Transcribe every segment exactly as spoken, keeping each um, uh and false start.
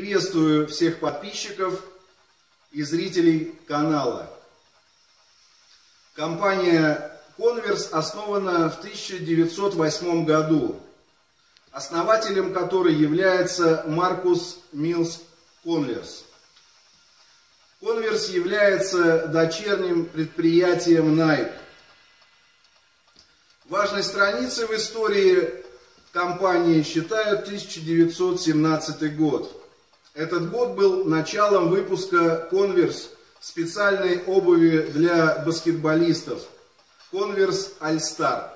Приветствую всех подписчиков и зрителей канала. Компания Converse основана в тысяча девятьсот восьмом году, основателем которой является Маркус Милс Конверс. Converse является дочерним предприятием Nike. Важной страницей в истории компании считают тысяча девятьсот семнадцатый год. Этот год был началом выпуска Converse специальной обуви для баскетболистов Converse All-Star.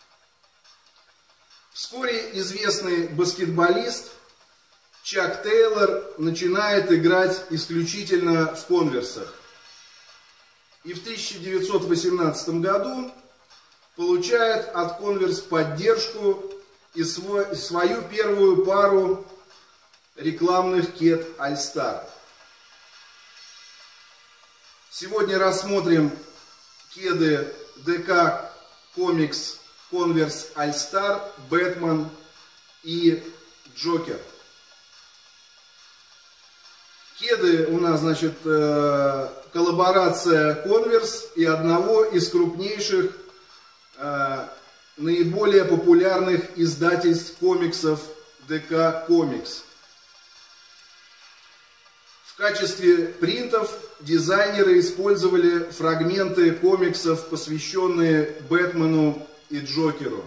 Вскоре известный баскетболист Чак Тейлор начинает играть исключительно в конверсах. И в тысяча девятьсот восемнадцатом году получает от Converse поддержку и свой, свою первую пару рекламных кед All-Star. Сегодня рассмотрим кеды ди кей Comics Converse All-Star, Бэтмен и Джокер. Кеды у нас, значит, коллаборация Converse и одного из крупнейших, наиболее популярных издательств комиксов ди кей Comics. В качестве принтов дизайнеры использовали фрагменты комиксов, посвященные Бэтмену и Джокеру.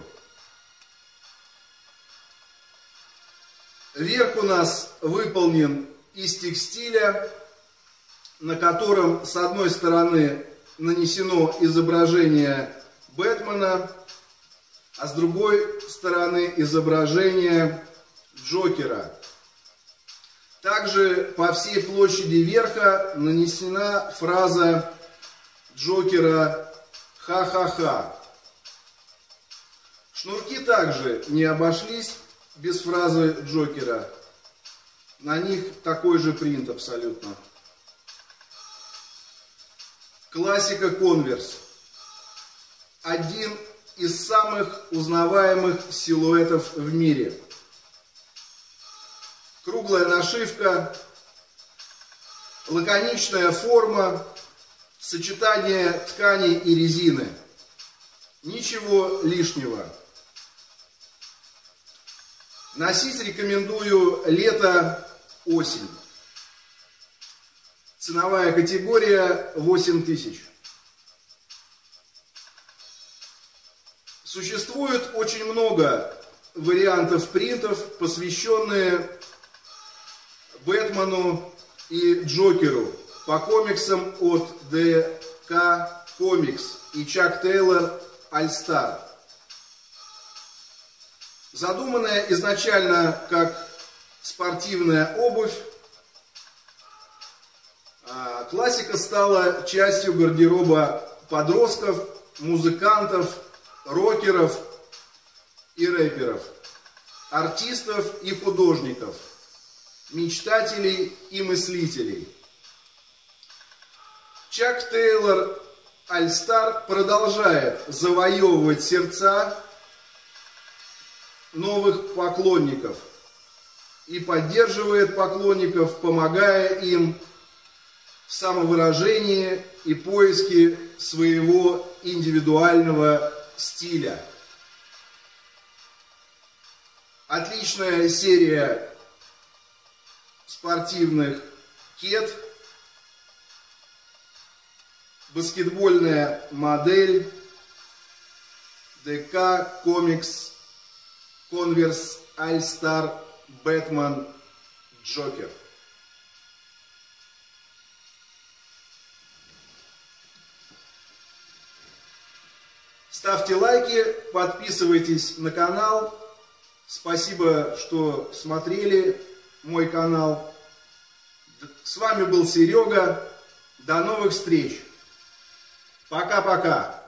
Верх у нас выполнен из текстиля, на котором с одной стороны нанесено изображение Бэтмена, а с другой стороны изображение Джокера. Также по всей площади верха нанесена фраза Джокера «Ха-ха-ха». Шнурки также не обошлись без фразы Джокера. На них такой же принт абсолютно. Классика Converse. Один из самых узнаваемых силуэтов в мире. Круглая нашивка, лаконичная форма, сочетание ткани и резины. Ничего лишнего. Носить рекомендую лето-осень. Ценовая категория восемь тысяч. Существует очень много вариантов принтов, посвященные Бэтмену и Джокеру по комиксам от ди кей Comics и Чак Тейлор All-Star. Задуманная изначально как спортивная обувь, классика стала частью гардероба подростков, музыкантов, рокеров и рэперов, артистов и художников, мечтателей и мыслителей. Чак Тейлор All-Star продолжает завоевывать сердца новых поклонников и поддерживает поклонников, помогая им в самовыражении и поиске своего индивидуального стиля. Отличная серия спортивных кед, баскетбольная модель ди кей Comics Converse All-Star Бэтмен Джокер. Ставьте лайки, подписывайтесь на канал. Спасибо, что смотрели мой канал. С вами был Серега. До новых встреч. Пока-пока.